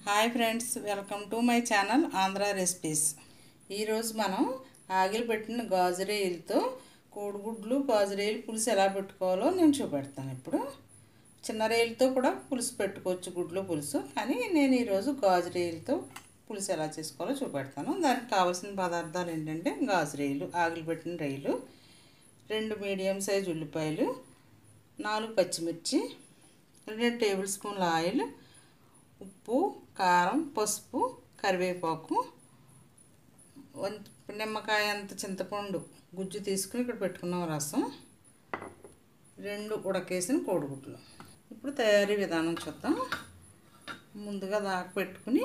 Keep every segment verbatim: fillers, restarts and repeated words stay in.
Hi friends, welcome to my channel Andhra recipes. ఈరోజు మనం ఆగిలి పెట్టిన గాజురేయులతో కోడిగుడ్లు గాజురేయులు పులుసు ఎలా పెట్టుకోవాలో నేను చూపెడతాను. ఇప్పుడు చిన్న రేయులతో కూడా పులుసు పెట్టుకోవచ్చు, గుడ్లు పులుసు. కానీ నేను ఈరోజు గాజురేయులతో పులుసు ఎలా చేసుకోవాలో చూపెడతాను. దానికి కావాల్సిన పదార్థాలు ఏంటంటే గాజురేయులు, ఆగిలి పెట్టిన రేయులు, రెండు మీడియం సైజు ఉల్లిపాయలు, నాలుగు పచ్చిమిర్చి, రెండు టేబుల్ స్పూన్ల ఆయిల్, ఉప్పు, కారం, పసుపు, కరివేపాకు, నిమ్మకాయ అంత చింతపండు గుజ్జు తీసుకుని ఇక్కడ పెట్టుకున్నాం, రసం, రెండు ఉడకేసిన కోడిగుడ్లు. ఇప్పుడు తయారీ విధానం చూద్దాం. ముందుగా దాకా పెట్టుకుని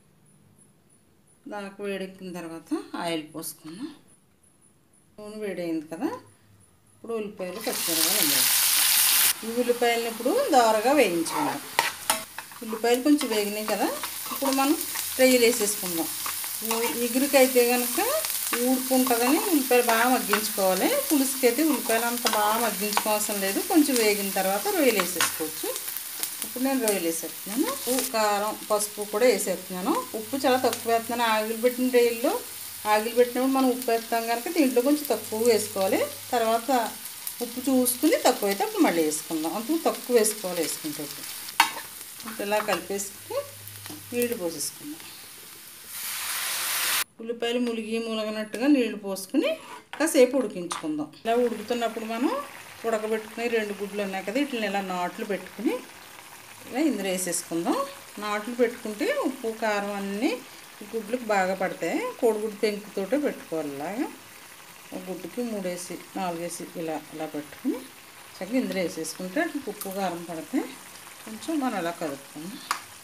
దాకా వేడెక్కిన తర్వాత ఆయిల్ పోసుకున్నాం. నూనె వేడైంది కదా, ఇప్పుడు ఉల్లిపాయలు పచ్చిమిరపకాయలు వేయాలి. ఈ ఉల్లిపాయలను ఇప్పుడు దోరగా వేయించుకుందాం. ఉల్లిపాయలు కొంచెం వేగినాయి కదా, ఇప్పుడు మనం రొయ్యలు వేసేసుకుందాం. ఎగురికి అయితే కనుక ఊడుకుంటుందని ఉల్లిపాయలు బాగా మగ్గించుకోవాలి. పులుసుకి అయితే ఉల్లిపాయలు అంత బాగా మగ్గించుకోవాల్సిన లేదు, కొంచెం వేగిన తర్వాత రొయ్యలు వేసేసుకోవచ్చు. ఇప్పుడు నేను రొయ్యలు వేసేస్తున్నాను. ఉప్పు, కారం, పసుపు కూడా వేసేస్తున్నాను. ఉప్పు చాలా తక్కువ వేస్తున్నాను. ఆగిలి పెట్టిన రొయ్యల్లో ఆగిలి పెట్టినప్పుడు మనం ఉప్పు వేస్తాం కనుక దీంట్లో కొంచెం తక్కువ వేసుకోవాలి. తర్వాత ఉప్పు చూసుకుని తక్కువ అయితే అప్పుడు మళ్ళీ వేసుకుందాం. అంత తక్కువ వేసుకోవాలి వేసుకుంటే. ఇలా కలిపేసుకుని నీళ్లు పోసేసుకుందాం. ఉల్లిపాయలు ములిగి ములగనట్టుగా నీళ్లు పోసుకుని కాసేపు ఉడికించుకుందాం. ఇలా ఉడుకుతున్నప్పుడు మనం ఉడకబెట్టుకుని రెండు గుడ్లు ఉన్నాయి కదా, వీటిని ఇలా నాట్లు పెట్టుకుని ఇలా ఇందులో వేసేసుకుందాం. నాట్లు పెట్టుకుంటే ఉప్పు కారం అన్నీ గుడ్లకు బాగా పడతాయి. కోడిగుడ్డు పెంకుతోటే పెట్టుకోవాలి. ఇలాగా ఒక గుడ్డుకి మూడేసి నాలుగేసి ఇలా ఇలా పెట్టుకుని చక్కగా ఇందులో వేసేసుకుంటే అట్లా ఉప్పు కారం పడతాయి. కొంచెం మనం అలా కలుపుకుందాం.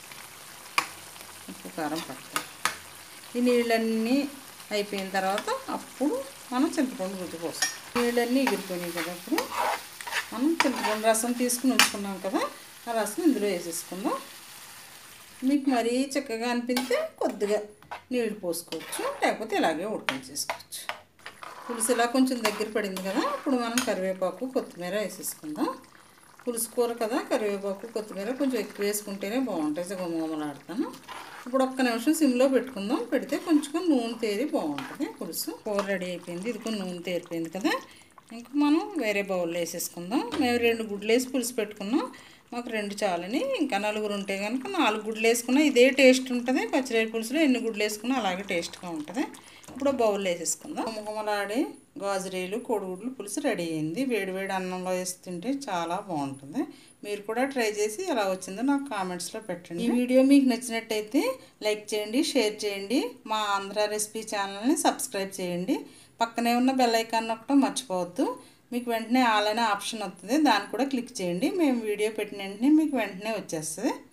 ఉప్పు కారం పడతాయి. ఈ నీళ్ళన్నీ అయిపోయిన తర్వాత అప్పుడు మనం చింతపండు గుజ్జు పోస్తాం. నీళ్ళన్నీ ఎగిరిపోయినాయి కదా, అప్పుడు మనం చింతపండు రసం తీసుకుని ఉంచుకున్నాం కదా, ఆ రసం ఇందులో వేసేసుకుందాం. మీకు మరీ చక్కగా అనిపిస్తే కొద్దిగా నీళ్ళు పోసుకోవచ్చు, లేకపోతే ఇలాగే ఉడికించేసుకోవచ్చు. పులుసు ఇలా కొంచెం దగ్గర పడింది కదా, ఇప్పుడు మనం కరివేపాకు కొత్తిమీర వేసేసుకుందాం. పులుసు కూర కదా, కరివేపాకు కొత్తిమీర కొంచెం ఎక్కువ వేసుకుంటేనే బాగుంటాయి. గుమగుమలాడుతాను. ఇప్పుడు ఒక్క నిమిషం సిమ్లో పెట్టుకుందాం. పెడితే కొంచెం నూనె తేరి బాగుంటుంది పులుసు. కూర రెడీ అయిపోయింది. ఇది కొంచెం నూనె తేరిపోయింది కదా, ఇంకా మనం వేరే బౌల్లో వేసేసుకుందాం. మేము రెండు గుడ్లు వేసి పులుసు పెట్టుకున్నాం. మాకు రెండు చాలని, ఇంకా నలుగురు ఉంటే కనుక నాలుగు గుడ్లు వేసుకున్నా ఇదే టేస్ట్ ఉంటుంది. పచ్చిరేలు పులుసులో ఎన్ని గుడ్లు వేసుకున్నా అలాగే టేస్ట్గా ఉంటుంది. ఇప్పుడు బౌల్లో వేసేసుకుందాం. గుమగుమలాడి గాజురేలు కోడిగుడ్లు పులుసు రెడీ అయింది. వేడి వేడి అన్నంలో వేసి తింటే చాలా బాగుంటుంది. మీరు కూడా ట్రై చేసి ఎలా వచ్చిందో నాకు కామెంట్స్లో పెట్టండి. ఈ వీడియో మీకు నచ్చినట్టయితే లైక్ చేయండి, షేర్ చేయండి. మా ఆంధ్ర రెసిపీ ఛానల్ని సబ్స్క్రైబ్ చేయండి. పక్కనే ఉన్న బెల్ ఐకాన్ నొక్కడం మర్చిపోవద్దు. మీకు వెంటనే ఆల్ అనే ఆప్షన్ వస్తుంది, దాన్ని కూడా క్లిక్ చేయండి. మేము వీడియో పెట్టిన వెంటనే మీకు వెంటనే వచ్చేస్తుంది.